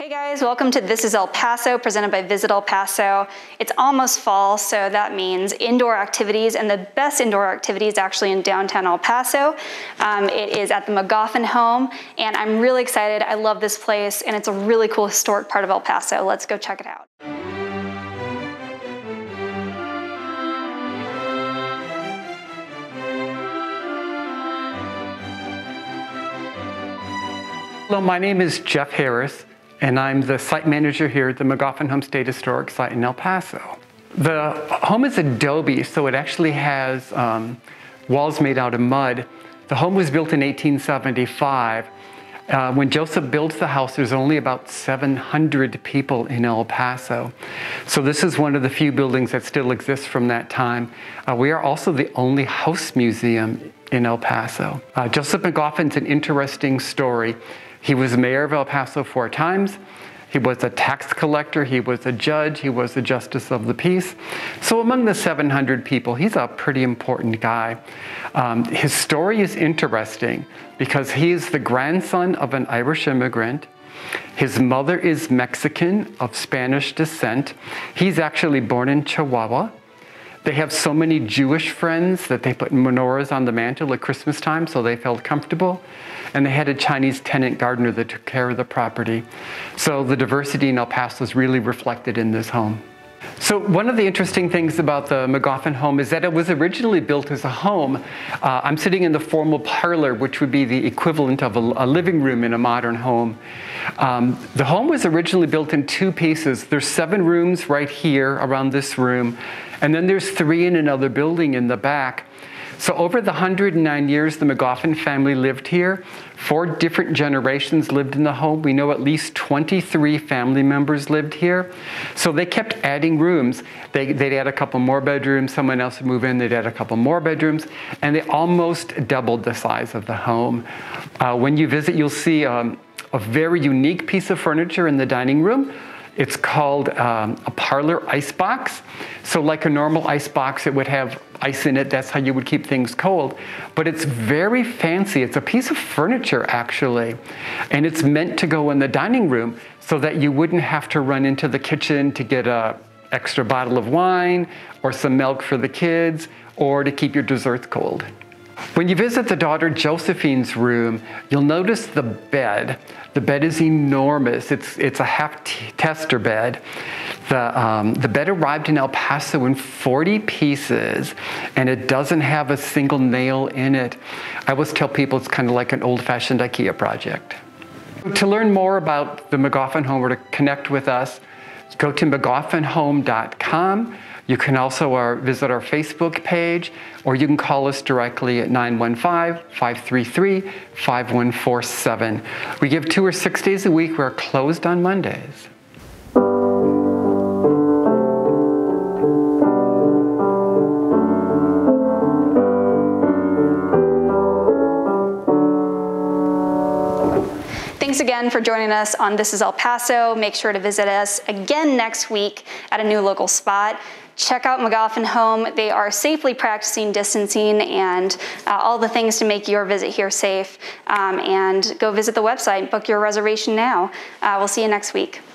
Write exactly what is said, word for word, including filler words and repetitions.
Hey guys, welcome to This is El Paso, presented by Visit El Paso. It's almost fall, so that means indoor activities, and the best indoor activity is actually in downtown El Paso. Um, it is at the Magoffin home, and I'm really excited. I love this place, and it's a really cool historic part of El Paso. Let's go check it out. Hello, my name is Jeff Harris, and I'm the site manager here at the Magoffin Home State Historic Site in El Paso. The home is adobe, so it actually has um, walls made out of mud. The home was built in eighteen seventy-five. Uh, when Joseph built the house, there's only about seven hundred people in El Paso. So this is one of the few buildings that still exists from that time. Uh, we are also the only house museum in El Paso. Uh, Joseph Magoffin's an interesting story. He was mayor of El Paso four times. He was a tax collector, he was a judge, he was a justice of the peace. So among the seven hundred people, he's a pretty important guy. Um, his story is interesting because he is the grandson of an Irish immigrant. His mother is Mexican of Spanish descent. He's actually born in Chihuahua. They have so many Jewish friends that they put menorahs on the mantle at Christmas time so they felt comfortable. And they had a Chinese tenant gardener that took care of the property. So the diversity in El Paso is really reflected in this home. So one of the interesting things about the Magoffin home is that it was originally built as a home. Uh, I'm sitting in the formal parlor, which would be the equivalent of a, a living room in a modern home. Um, the home was originally built in two pieces. There's seven rooms right here around this room, and then there's three in another building in the back. So over the one hundred nine years the Magoffin family lived here, four different generations lived in the home. We know at least twenty-three family members lived here. So they kept adding rooms. They, they'd add a couple more bedrooms, someone else would move in, they'd add a couple more bedrooms, and they almost doubled the size of the home. Uh, when you visit, you'll see um, a very unique piece of furniture in the dining room. It's called um, a parlor ice box. So like a normal ice box, it would have ice in it. That's how you would keep things cold. But it's very fancy. It's a piece of furniture, actually. And it's meant to go in the dining room so that you wouldn't have to run into the kitchen to get an extra bottle of wine or some milk for the kids or to keep your desserts cold. When you visit the daughter Josephine's room, you'll notice the bed. The bed is enormous. It's, it's a half-tester bed. The, um, the bed arrived in El Paso in forty pieces, and it doesn't have a single nail in it. I always tell people it's kind of like an old-fashioned IKEA project. To learn more about the Magoffin home or to connect with us, go to magoffin home dot com. You can also uh, visit our Facebook page, or you can call us directly at nine one five, five three three, five one four seven. We give two or six days a week. We're closed on Mondays. Thanks again for joining us on This is El Paso. Make sure to visit us again next week at a new local spot. Check out Magoffin Home. They are safely practicing distancing and uh, all the things to make your visit here safe. Um, and go visit the website, book your reservation now. Uh, we'll see you next week.